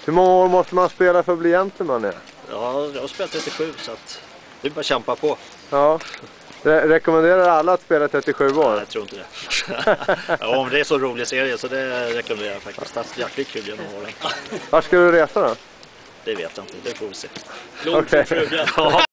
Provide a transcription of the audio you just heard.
Hur många år måste man spela för att bli gentleman? Ja, jag har spelat 37 så att det är bara att kämpa på. Ja. Rekommenderar alla att spela 37 år? Nej, jag tror inte det. Ja, om det är så rolig serie så det rekommenderar jag faktiskt. Det är jäkligt kul genom åren. Var ska du resa då? Det vet jag inte, det får vi se. Okej.